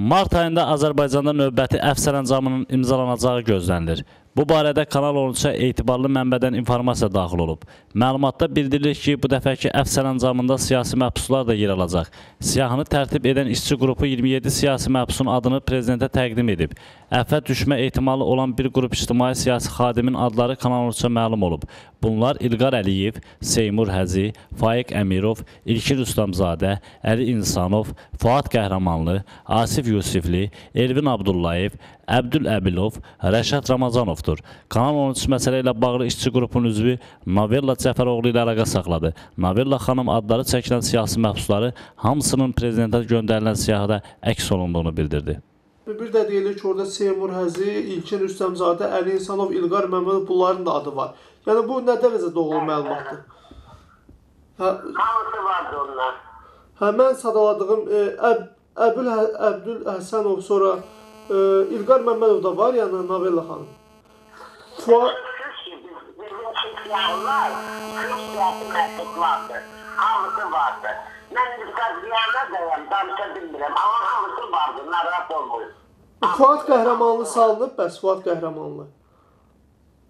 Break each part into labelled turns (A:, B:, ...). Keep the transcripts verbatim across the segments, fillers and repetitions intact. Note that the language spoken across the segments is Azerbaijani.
A: Mart ayında Azərbaycanda növbəti əfv sərəncamının imzalanacağı gözlənilir. Bu barədə Kanal on üçə etibarlı mənbədən informasiya daxil olub. Məlumatda bildirilir ki, bu dəfəki əfv sərəncamında siyasi məhbuslar da yer alacaq. Siyahını tərtib edən işçi qrupu iyirmi yeddi siyasi məhbusun adını prezidentə təqdim edib. Əfvə düşmə ehtimalı olan bir qrup ictimai siyasi xadimin adları Kanal on üçə məlum olub. Bunlar İlqar Əliyev, Seymur Həzi, Faiq Əmirov, İlkin Rüstəmzadə, Əli İnsanov, Fuad Qəhrəmanlı, Asif Yusifli, Elvin Abdullayev, Əbdül Əbilov, Rəşad Ramazanovdur. Kanal on üç məsələ ilə bağlı işçi qrupunun üzvü Novella Cəfəroğlu ilə əlaqə saxladı. Novella xanım adları çəkilən siyasi məhbusları hamısının prezidentə göndərilən siyahıda əks olunduğunu bildirdi.
B: Bir də deyilir ki, orada Seymur Həzi, İlkin Rüstəmzadə, Əli İnsanov, İlqar Məmmədov bunların da adı var. Yəni bu nə dərəcə doğru məlumatdır?
C: Hamısı vardı onlar.
B: Hə, mən sadaladığım e, Əb Əbül Hə Əbdül Həsənov, sonra e, İlqar Məmmədov da var, yəni Novella xanım. Fuad
C: Bizim siyahılar, kırk siyasi məktublardır. Hamısı vardı. Mən qazıyana dəyəm, danışa bilmirəm, amma hamısı vardı, narahat olmayın.
B: Fuad Qəhrəmanlı salınıb, bəs Fuad Qəhrəmanlı?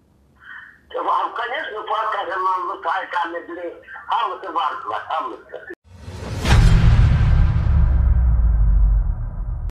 C: Конечно, Fuad Qəhrəmanlı, Faiq Əmirli, hamısı vardılar, hamısı.